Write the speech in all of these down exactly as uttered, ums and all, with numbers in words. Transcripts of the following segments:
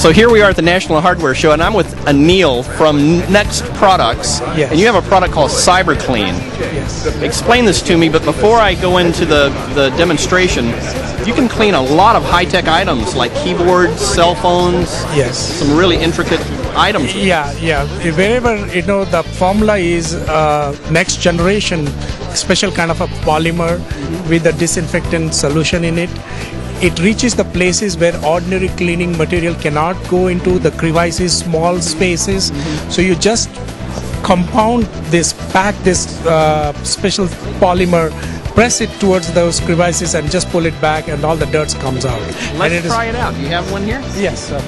So here we are at the National Hardware Show, and I'm with Anil from Next Products. Yes. And you have a product called CyberClean. Yes. Explain this to me, but before I go into the, the demonstration, you can clean a lot of high-tech items like keyboards, cell phones. Yes. Some really intricate items. Yeah, yeah. Wherever, you know, the formula is uh, next generation, special kind of a polymer with a disinfectant solution in it. It reaches the places where ordinary cleaning material cannot go into, the crevices, small spaces. Mm-hmm. So you just compound this, pack this uh, special polymer, press it towards those crevices and just pull it back and all the dirt comes out. Let's it try it out. Do you have one here? Yes, sir.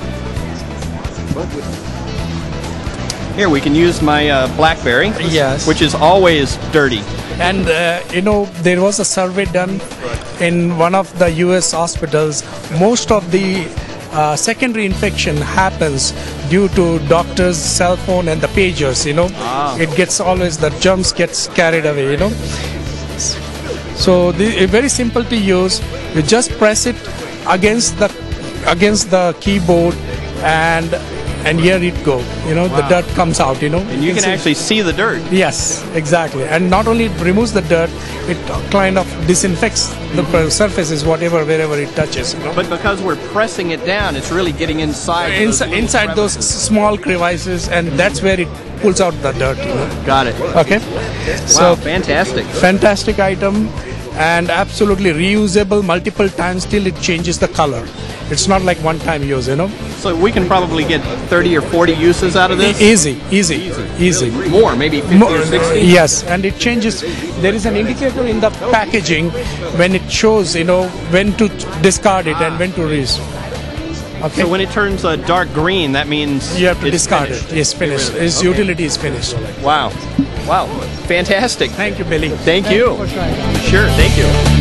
Here, we can use my uh, BlackBerry, yes, which is always dirty. And uh, you know, there was a survey done in one of the U S hospitals. Most of the uh, secondary infection happens due to doctors' cell phone and the pagers. You know, ah. It gets always, the germs gets carried away. You know, so the, very simple to use. You just press it against the against the keyboard and. And here it go, you know, wow. The dirt comes out, you know. And you, you can, can actually see the dirt. Yes, exactly. And not only it removes the dirt, it kind of disinfects the mm-hmm. surfaces, whatever, wherever it touches. You know? But because we're pressing it down, it's really getting inside. Insi those inside those small crevices, and that's where it pulls out the dirt. You know? Got it. Okay. Wow, so fantastic. Fantastic item. And absolutely reusable multiple times till it changes the color. It's not like one-time use, you know. So we can probably get thirty or forty uses out of this? Easy, easy, easy. easy. Really? More, maybe fifty More, or sixty? Yes, and it changes. There is an indicator in the packaging when it shows, you know, when to discard it ah. and when to reuse. Okay. So when it turns a dark green, that means you have to it's discard finished. it. Yes, finished. Really? Its okay. utility is finished. Wow. Wow. Fantastic. Thank you, Billy. Thank, thank you. you for trying. Sure. Thank you.